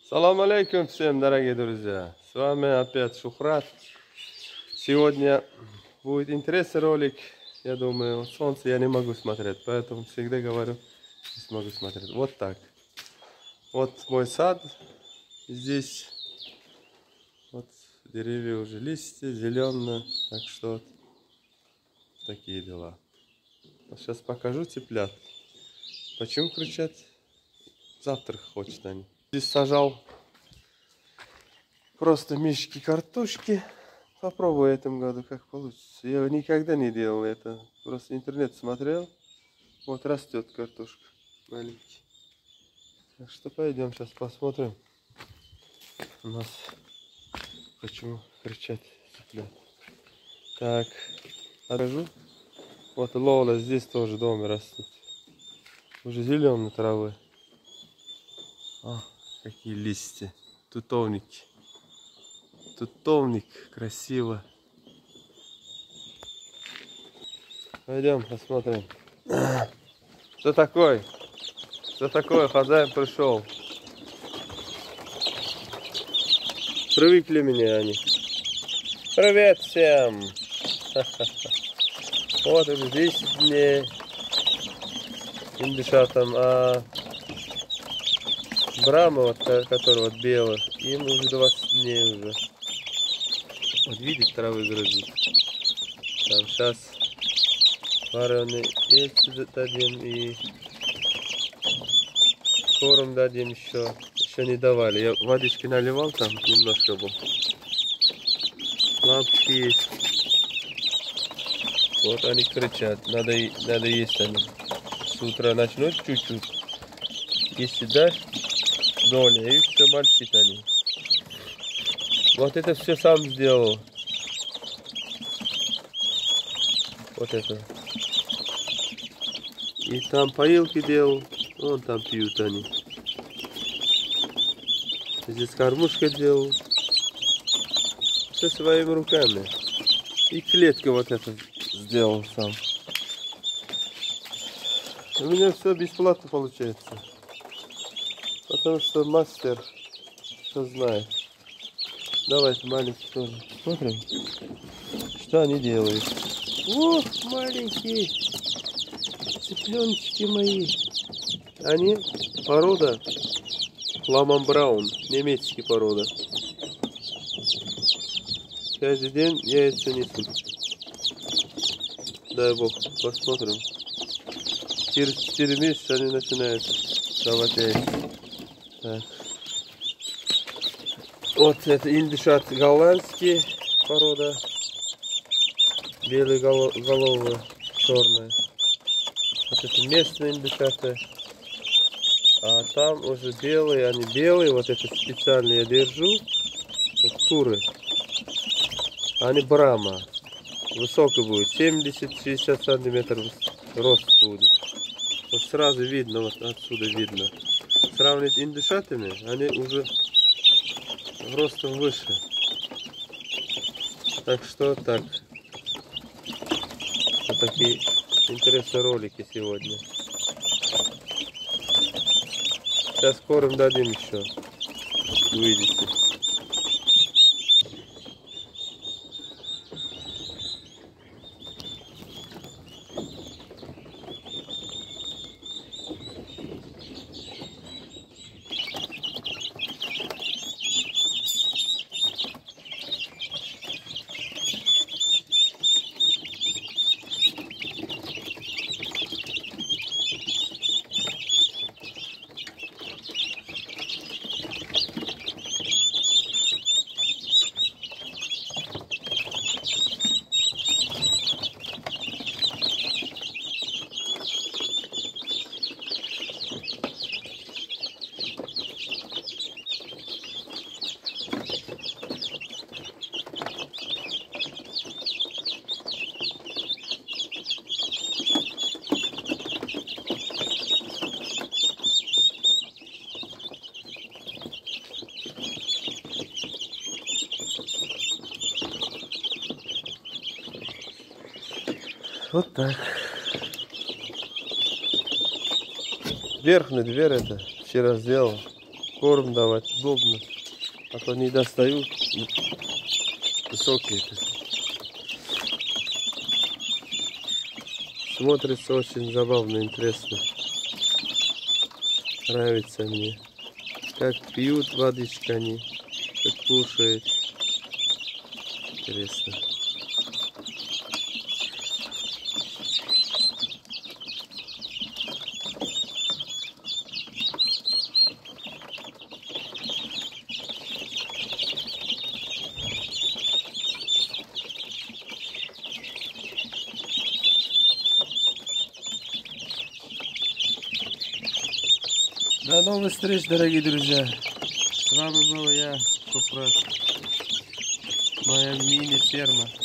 Салам алейкум всем, дорогие друзья. С вами опять Шухрат. Сегодня будет интересный ролик. Я думаю, солнце я не могу смотреть, поэтому всегда говорю, не смогу смотреть. Вот так. Вот мой сад. Здесь вот деревья уже листья, зеленые. Так что вот такие дела. Сейчас покажу цыплят. Почему кричат? Завтрак хочет они. Здесь сажал просто мешки картошки. Попробую в этом году, как получится. Я никогда не делал это. Просто интернет смотрел. Вот растет картошка маленький. Так что пойдем сейчас посмотрим. У нас почему кричать цыплят. Так, покажу. Вот лола здесь тоже в доме растут. Уже зеленые травы. Какие листья. Тутовники. Тутовник. Красиво. Пойдем посмотрим. Что такое? Что такое? Хозяин пришел. Привыкли меня они. Привет всем. Вот уже 10 дней. Им дышат там. Брама, вот, который вот белый, им уже 20 дней уже. Вот видите, травы грызут. Там сейчас вареные яйца дадим и корм дадим еще. Еще не давали. Я водички наливал, там немножко был. Лампочки есть. Вот они кричат. Надо есть они. С утра начнут чуть-чуть. Если дашь доля, и все мальчик они. Вот это все сам сделал. Вот это. И там поилки делал. Вон там пьют они. Здесь кормушка делал. Все своими руками. И клетка вот это сделал сам. У меня все бесплатно получается. Потому что мастер все знает. Давайте маленький тоже смотрим, что они делают. О, маленькие цыпленочки мои. Они порода Ламан Браун, немецкий порода. Каждый день яйца несут. Дай бог, посмотрим. Через 4 месяца они начинают давать яйца. Так. Вот это индюшат голландский порода. Белые головы, черные. Вот это местные индюшаты. А там уже белые, они белые. Вот это специально я держу. Вот куры. Они брама. Высокий будет. 70-60 сантиметров рост будет. Вот сразу видно, вот отсюда видно. Сравнить с индюшатами, они уже ростом выше. Так что так. Вот такие интересные ролики сегодня. Сейчас корм дадим еще. Увидите. Вот так. Верхнюю дверь это вчера сделал. корм давать удобно. А то не достают. Высокие. Смотрится очень забавно, интересно. Нравится мне. Как пьют водичку они, как кушают. Интересно. До новых встреч, дорогие друзья. С вами был я, Шухрат. Моя мини-ферма.